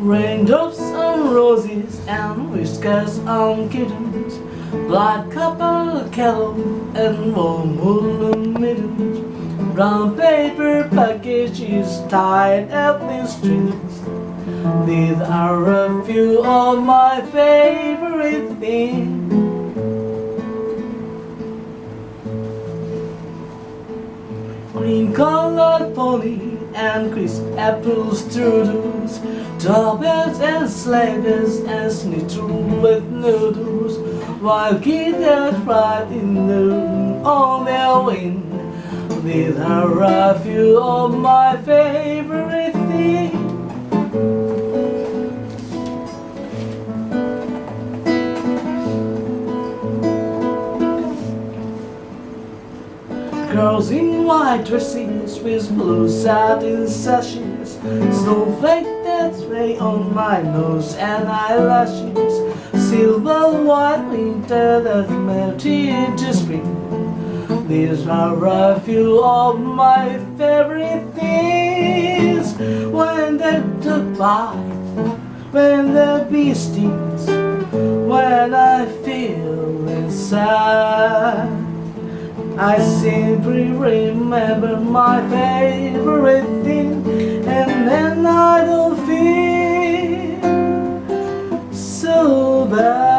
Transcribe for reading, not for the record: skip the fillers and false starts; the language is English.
Raindrops on roses and whiskers on kittens, black copper kettle and warm woolen mittens, brown paper packages tied up in strings. These are a few of my favorite things. Green-colored pony and crisp apple strudels, doorbells and sleigh bells and schnitzel with noodles, while kids that ride in the room on their wing. These are a few of my favorite things. Girls in white dresses with blue satin sashes, snowflakes that lay on my nose and eyelashes, silver white winter that melted into spring. These are a few of my favorite things. When the dog bites, when the bee stings, when I feel inside, I simply remember my favorite thing, and then I don't feel so bad.